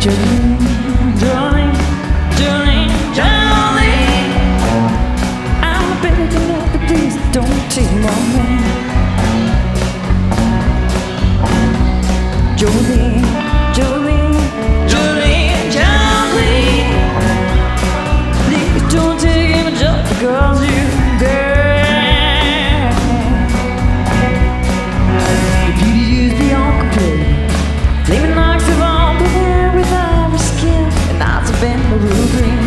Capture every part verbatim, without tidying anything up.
Jolene, Jolene, Jolene, Jolene, I'm begging you, please don't take my man. Jolene, Jolene, Jolene, Jolene, please don't take him just because you care. Your beauty is beyond compare. Flaming locks of all the hair with ivory skin and eyes of emerald green.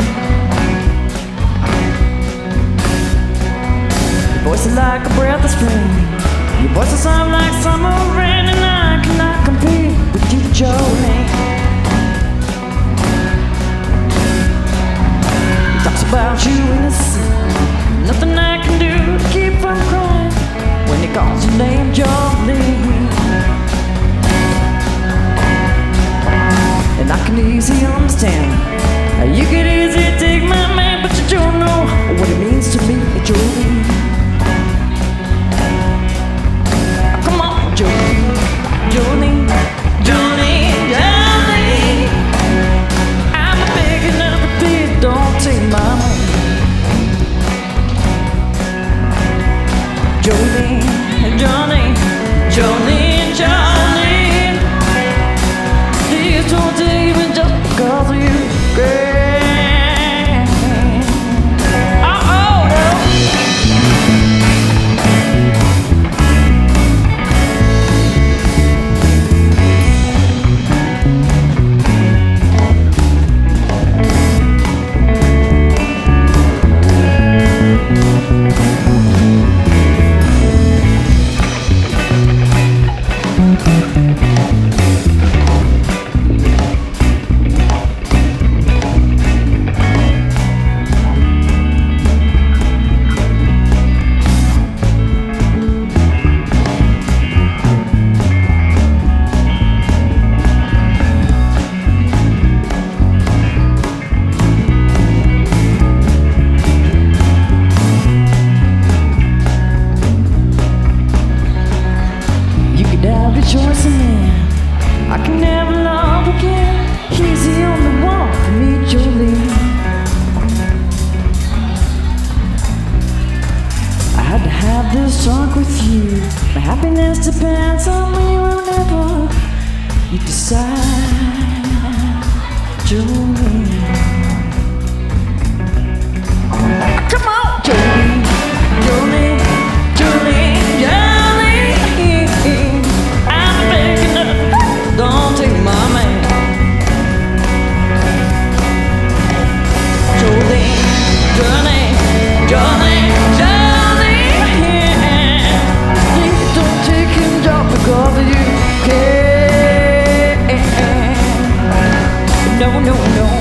Your voice is like a breath of spring. Your voice is sound like summer rain, and I cannot compete with you, Jolene. He talks about you in the sun. Nothing I can do to keep from crying when he calls your name, Jolene. And I can easily understand. You could easily take my man, but you don't know what it means to me, Jolene. Come on, Jolene, Jolene, Jolene, Jolene, I'm begging of you, please don't take my man. Jolene, Jolene, Jolene, Jolene, please don't take me just because of you, girl. Choice in man, I can never love again. He's the only one for me, Jolene. I had to have this talk with you. My happiness depends on me whenever you decide, Jolene. Come on, Jolene, Jolene, Jolene, yeah. Don't take my man. Jolene, Jolene, Jolene, Jolene, please don't take him just because you care. No, no, no.